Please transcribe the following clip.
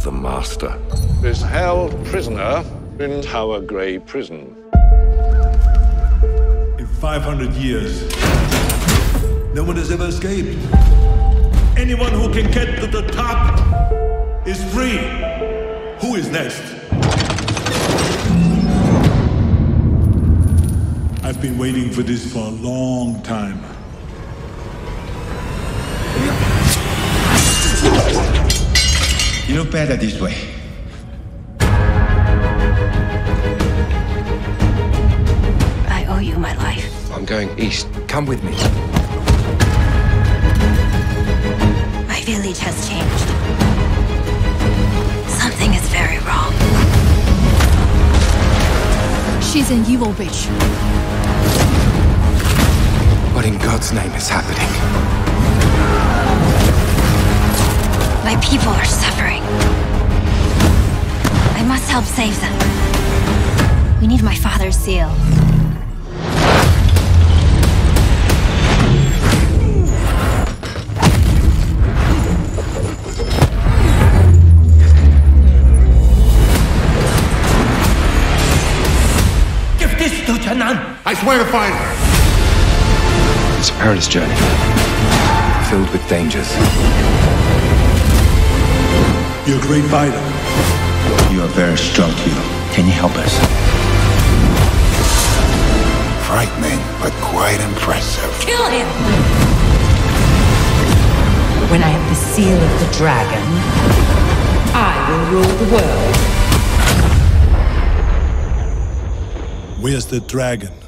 the Master. Is held prisoner in Tower Grey Prison. In 500 years, no one has ever escaped. Anyone who can get to the top is free. Who is next? I've been waiting for this for a long time. You look better this way. I owe you my life. I'm going east. Come with me. My village has changed. Something is very wrong. She's an evil bitch. What in God's name is happening? My people are suffering. I must help save them. We need my father's seal. Give this to Janan. I swear to find her! It's a perilous journey, filled with dangers. You're a great fighter. You are very strong too. Can you help us? Frightening, but quite impressive. Kill him! When I have the seal of the dragon, I will rule the world. Where's the dragon?